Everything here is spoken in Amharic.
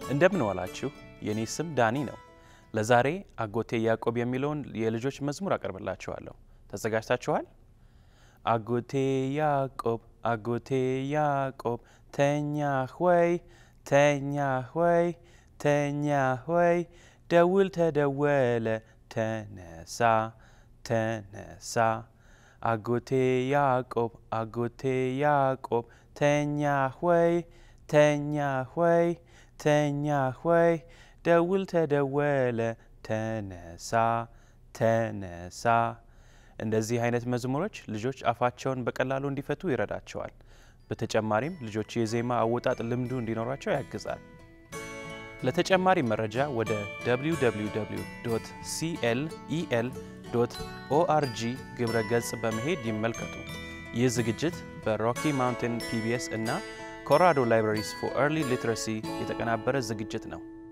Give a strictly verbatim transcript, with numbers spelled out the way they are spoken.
እንደምን ዋላችሁ የኔ ስም ዳኒ ነው ለዛሬ አጎቴ ያዕቆብ የሚለውን የልጆች መዝሙር አቀርብላችኋለሁ ተዘጋጅታችኋል አጎቴ ያዕቆብ አጎቴ ያዕቆብ ተኛ ሆይ ተኛ ሆይ ተኛ ሆይ ደውል ተደወለ ተነሳ ተነሳ አጎቴ ያዕቆብ አጎቴ ያዕቆብ ተኛ ሆይ ተኛ ሆይ ተኛ ሆይ ደውል ተደወለ ተነሳ ተነሳ እንደዚህ አይነት መዝሙሮች ልጆች አፋቸውን በቀላሉ እንዲፈቱ ይረዳቸዋል በተጨማሪም ልጆች የዜማ አወጣጥ ልምዱ እንዲኖራቸው ያግዛል ለተጨማሪ መረጃ ወደ w w w dot c l e l dot org ግብረ ገጽ በመሄድ ይመልከቱ ይህ ዝግጅት በሮኪ ማውንቴን ፒ ቢ ኤስ እና ኮሎራዶ ላይብራሪስ ፎር ኤርሊ ሊትረሲ የተቀናበረ ዝግጅት ነው